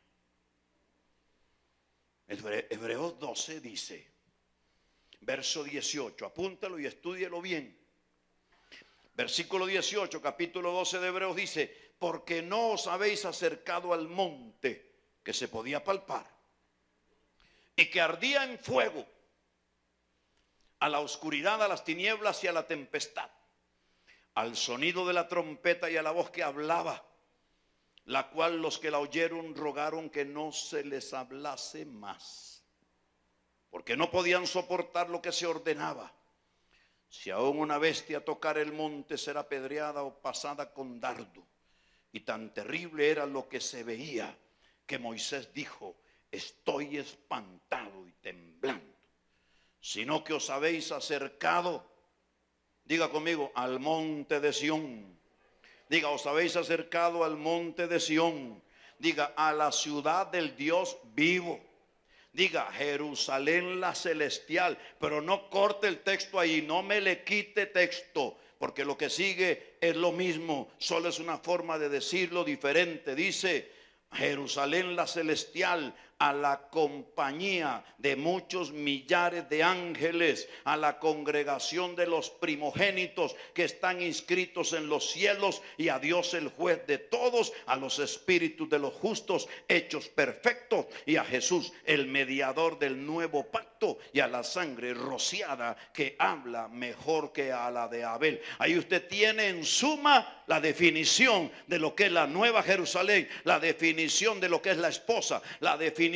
A: Hebreos 12 dice, verso 18, apúntalo y estúdielo bien. Versículo 18, capítulo 12 de Hebreos dice, porque no os habéis acercado al monte que se podía palpar y que ardía en fuego, a la oscuridad, a las tinieblas y a la tempestad, al sonido de la trompeta y a la voz que hablaba, la cual los que la oyeron rogaron que no se les hablase más, porque no podían soportar lo que se ordenaba. Si aún una bestia tocar el monte, será apedreada o pasada con dardo. Y tan terrible era lo que se veía, que Moisés dijo, estoy espantado y temblando. Sino que os habéis acercado, diga conmigo, al monte de Sión. Diga, os habéis acercado al monte de Sión. Diga, a la ciudad del Dios vivo. Diga, Jerusalén la celestial. Pero no corte el texto ahí, no me le quite texto, porque lo que sigue es lo mismo, solo es una forma de decirlo diferente. Dice, Jerusalén la celestial, a la compañía de muchos millares de ángeles, a la congregación de los primogénitos que están inscritos en los cielos, y a Dios el juez de todos, a los espíritus de los justos hechos perfectos, y a Jesús el mediador del nuevo pacto, y a la sangre rociada que habla mejor que a la de Abel. Ahí usted tiene en suma la definición de lo que es la nueva Jerusalén, la definición de lo que es la esposa, la definición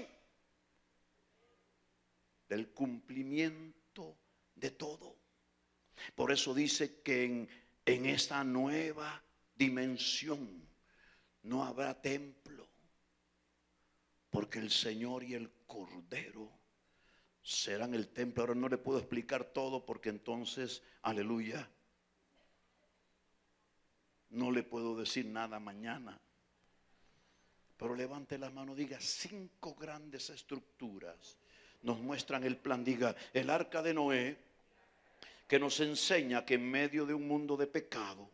A: del cumplimiento de todo. Por eso dice que en esta nueva dimensión no habrá templo, porque el Señor y el Cordero serán el templo. Ahora no le puedo explicar todo, porque entonces, aleluya, no le puedo decir nada mañana. Pero levante la mano, diga, 5 grandes estructuras nos muestran el plan. Diga, el arca de Noé, que nos enseña que en medio de un mundo de pecado,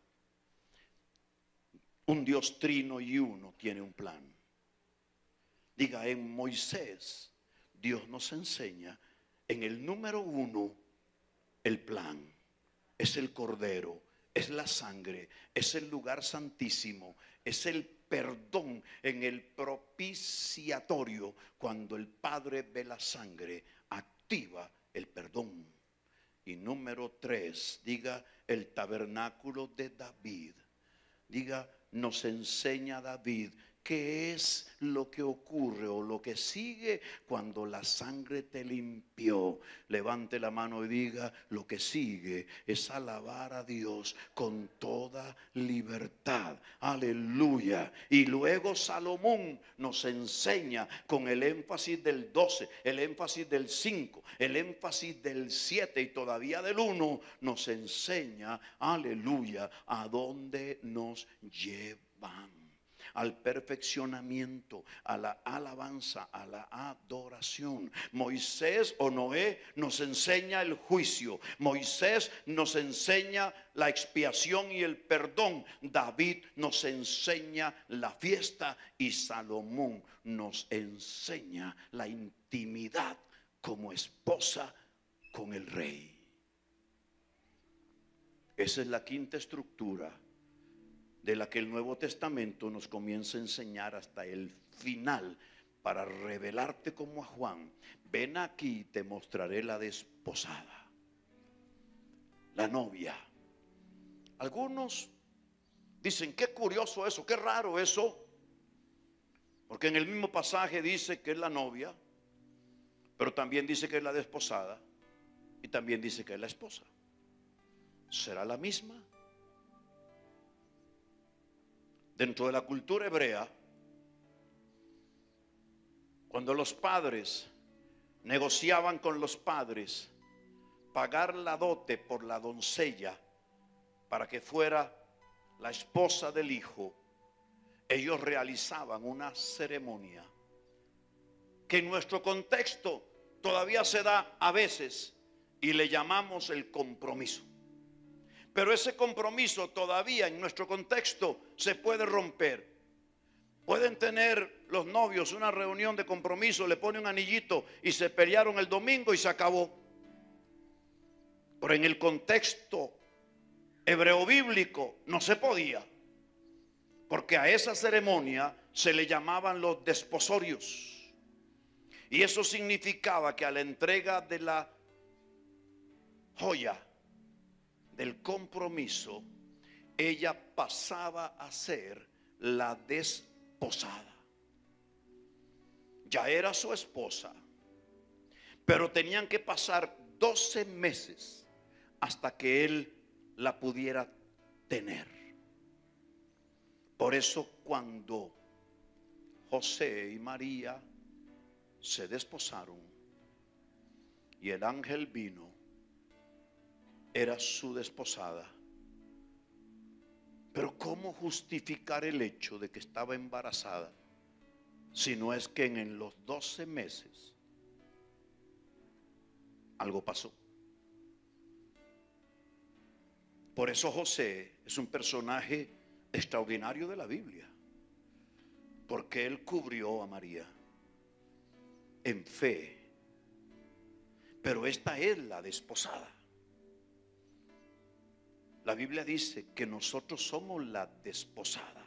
A: un Dios trino y uno tiene un plan. Diga, en Moisés, Dios nos enseña en el número 1 el plan. Es el Cordero, es la sangre, es el lugar santísimo, es el perdón en el propiciatorio. Cuando el Padre ve la sangre, activa el perdón. Y número 3, diga, el tabernáculo de David. Diga, nos enseña David ¿qué es lo que ocurre o lo que sigue cuando la sangre te limpió? Levante la mano y diga: lo que sigue es alabar a Dios con toda libertad. Aleluya. Y luego Salomón nos enseña con el énfasis del 12, el énfasis del 5, el énfasis del 7 y todavía del 1, nos enseña, aleluya, a dónde nos llevan. Al perfeccionamiento, a la alabanza, a la adoración. Moisés o Noé nos enseña el juicio. Moisés nos enseña la expiación y el perdón. David nos enseña la fiesta y Salomón nos enseña la intimidad como esposa con el rey. Esa es la quinta estructura de la que el Nuevo Testamento nos comienza a enseñar hasta el final, para revelarte como a Juan: ven aquí y te mostraré la desposada, la novia. Algunos dicen: qué curioso eso, qué raro eso, porque en el mismo pasaje dice que es la novia, pero también dice que es la desposada y también dice que es la esposa. ¿Será la misma? Dentro de la cultura hebrea, cuando los padres negociaban con los padres pagar la dote por la doncella para que fuera la esposa del hijo, ellos realizaban una ceremonia que en nuestro contexto todavía se da a veces y le llamamos el compromiso. Pero ese compromiso todavía en nuestro contexto se puede romper. Pueden tener los novios una reunión de compromiso, le ponen un anillito y se pelearon el domingo y se acabó. Pero en el contexto hebreo bíblico no se podía, porque a esa ceremonia se le llamaban los desposorios. Y eso significaba que a la entrega de la joya del compromiso, ella pasaba a ser la desposada. Ya era su esposa, pero tenían que pasar 12 meses hasta que él la pudiera tener. Por eso cuando José y María se desposaron y el ángel vino, era su desposada. Pero ¿cómo justificar el hecho de que estaba embarazada si no es que en los 12 meses algo pasó? Por eso José es un personaje extraordinario de la Biblia, porque él cubrió a María en fe. Pero esta es la desposada. La Biblia dice que nosotros somos la desposada.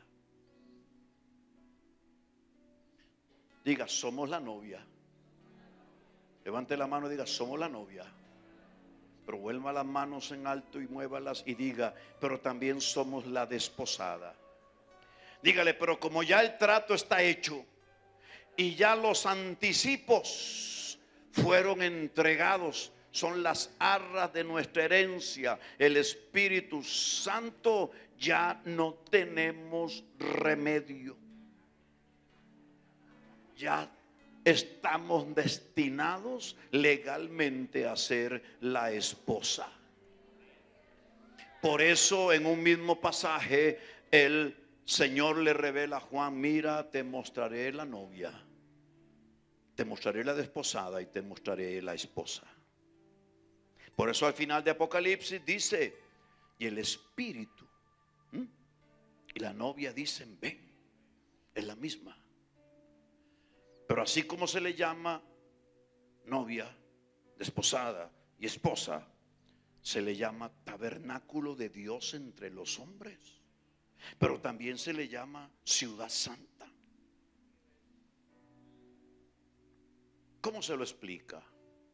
A: Diga: somos la novia. Levante la mano y diga: somos la novia. Pero vuelva las manos en alto y muévalas y diga: pero también somos la desposada. Dígale: pero como ya el trato está hecho y ya los anticipos fueron entregados, son las arras de nuestra herencia, el Espíritu Santo, ya no tenemos remedio. Ya estamos destinados legalmente a ser la esposa. Por eso en un mismo pasaje el Señor le revela a Juan: mira, te mostraré la novia, te mostraré la desposada y te mostraré la esposa. Por eso al final de Apocalipsis dice: y el Espíritu y la novia dicen: ven. Es la misma. Pero así como se le llama novia, desposada y esposa, se le llama tabernáculo de Dios entre los hombres. Pero también se le llama ciudad santa. ¿Cómo se lo explica?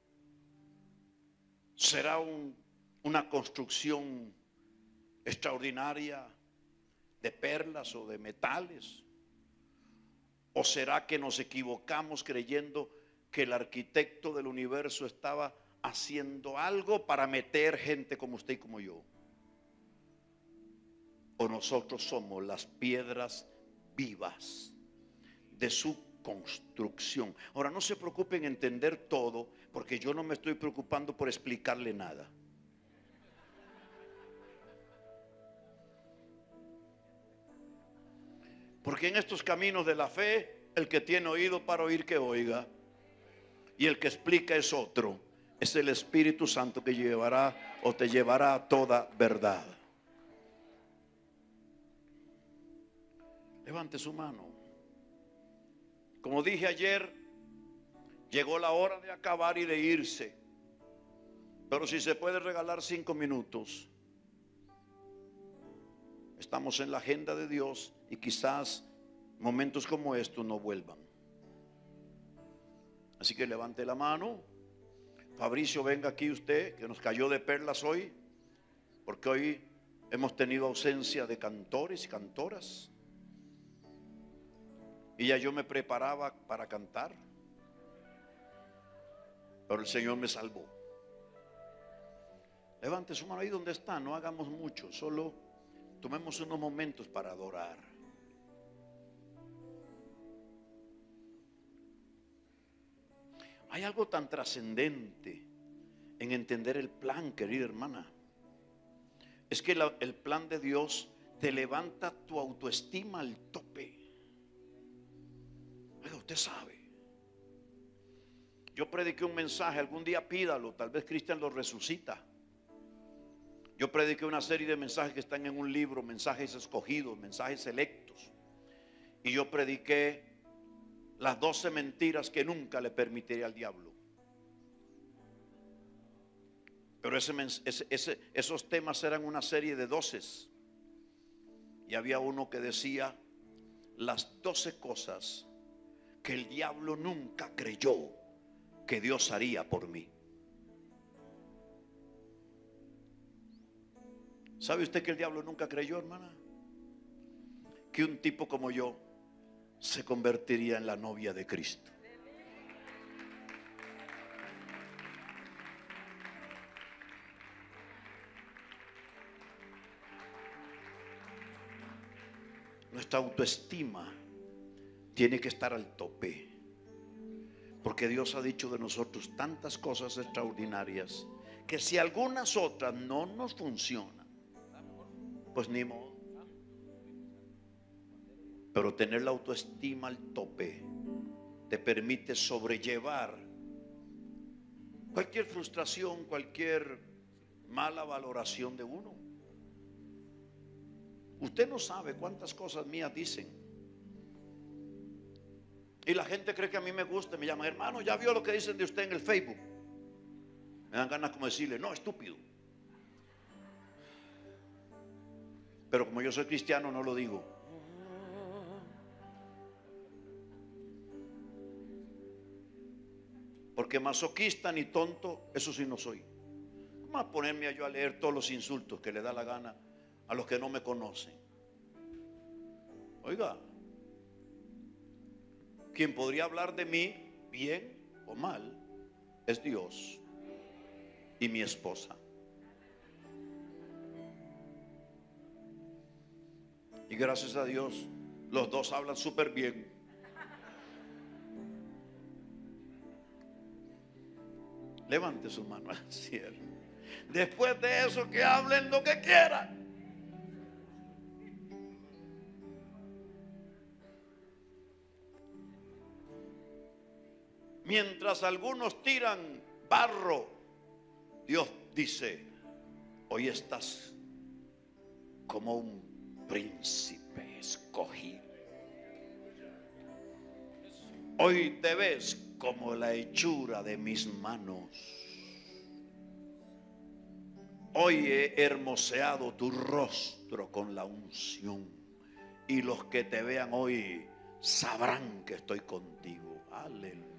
A: ¿Será una construcción extraordinaria de perlas o de metales? ¿O será que nos equivocamos creyendo que el arquitecto del universo estaba haciendo algo para meter gente como usted y como yo? ¿O nosotros somos las piedras vivas de su construcción? Ahora, no se preocupen en entender todo, porque yo no me estoy preocupando por explicarle nada. Porque en estos caminos de la fe, el que tiene oído para oír, que oiga. Y el que explica es otro. Es el Espíritu Santo que llevará o te llevará a toda verdad. Levante su mano. Como dije ayer, llegó la hora de acabar y de irse. Pero si se puede regalar 5 minutos. Estamos en la agenda de Dios y quizás momentos como estos no vuelvan. Así que levante la mano. Fabricio, venga aquí usted, que nos cayó de perlas hoy, porque hoy hemos tenido ausencia de cantores y cantoras. Y ya yo me preparaba para cantar, pero el Señor me salvó. Levante su mano ahí donde está, no hagamos mucho, solo tomemos unos momentos para adorar. Hay algo tan trascendente en entender el plan, querida hermana. Es que el plan de Dios te levanta tu autoestima al tope. Oiga, usted sabe. Yo prediqué un mensaje, algún día pídalo, tal vez Cristian lo resucita. Yo prediqué una serie de mensajes que están en un libro, mensajes escogidos, mensajes selectos. Y yo prediqué las 12 mentiras que nunca le permitiría al diablo. Pero esos temas eran una serie de 12. Y había uno que decía las 12 cosas que el diablo nunca creyó que Dios haría por mí. ¿Sabe usted que el diablo nunca creyó, hermana? Que un tipo como yo se convertiría en la novia de Cristo. Nuestra autoestima tiene que estar al tope, porque Dios ha dicho de nosotros tantas cosas extraordinarias que si algunas otras no nos funcionan, pues ni modo. Pero tener la autoestima al tope te permite sobrellevar cualquier frustración, cualquier mala valoración de uno. Usted no sabe cuántas cosas mías dicen. Y la gente cree que a mí me gusta, me llaman, hermano, ¿ya vio lo que dicen de usted en el Facebook? Me dan ganas como decirle, no, estúpido. Pero como yo soy cristiano, no lo digo. Porque masoquista ni tonto, eso sí no soy. ¿Cómo a ponerme yo a leer todos los insultos que le da la gana a los que no me conocen? Oiga, quien podría hablar de mí bien o mal es Dios y mi esposa. Y gracias a Dios, los dos hablan súper bien. Levante su mano al cielo. Después de eso, que hablen lo que quieran. Mientras algunos tiran barro, Dios dice, hoy estás como un príncipe escogido. Hoy te ves como la hechura de mis manos. Hoy he hermoseado tu rostro con la unción. Y los que te vean hoy sabrán que estoy contigo. Aleluya.